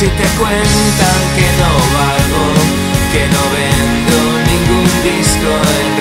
Si te cuentan que no valgo, que no vendo ningún disco en